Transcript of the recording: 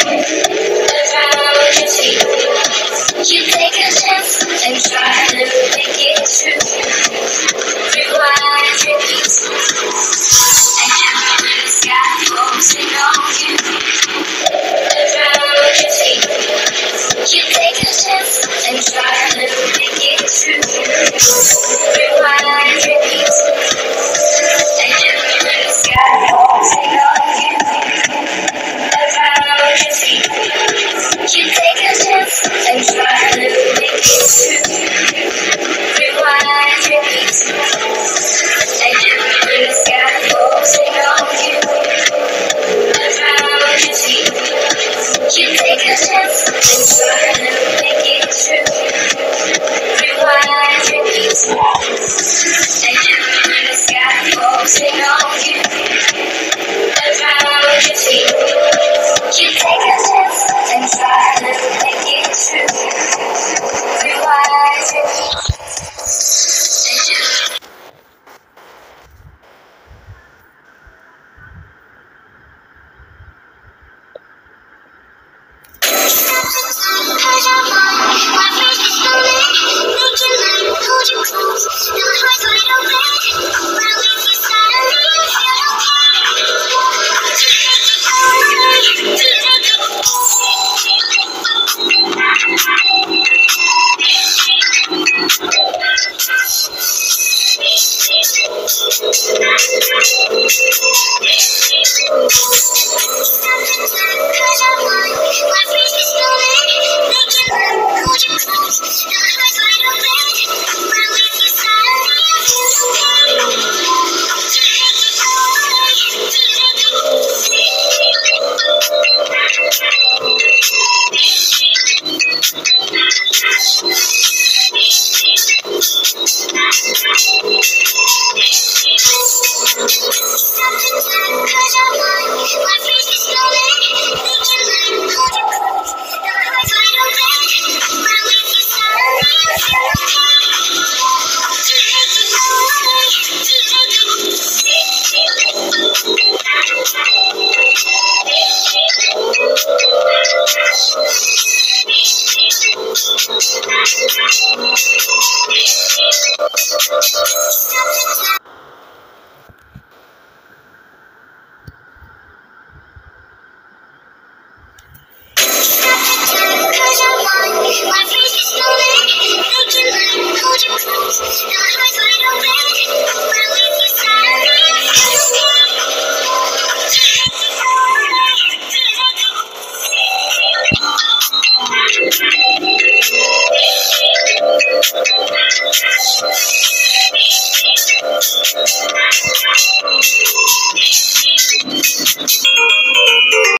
around your feet. You take a chance and try to make it true. Rewind, repeat, and heaven and the sky focusing on you. Around your feet. You take a chance and try to make it true. Rewind, repeat, and heaven and the sky focusing on you. Around your feet. You take a chance and try to make it true. Rewind, repeat, and heaven and the sky focusing on you. Around your feet. You take a chance and try to make it true. Rewind, repeat, and heaven and the sky focusing on you. Around your feet. You take a chance and try to make it true. Rewind, repeat, and heaven.